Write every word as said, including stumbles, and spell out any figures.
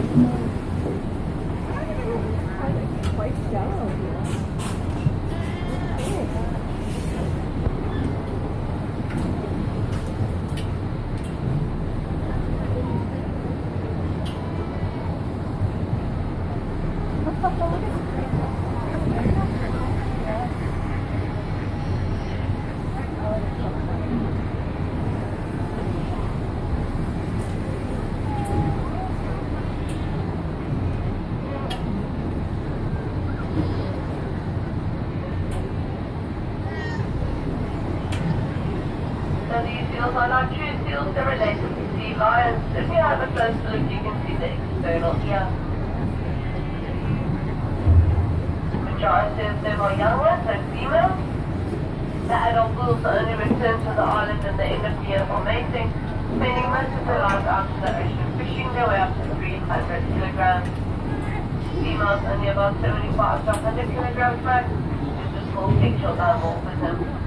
Quite shallow here. So these seals are not true seals, they're related to sea lions. If you have a close look, you can see the external ear. The majority of them are young ones and females. The adult bulls only return to the island at the end of the year for mating, spending most of their lives out in the ocean, fishing their way up to three hundred kilograms. Females only about seventy-five to one hundred kilograms max, due to small sexual dimorphism.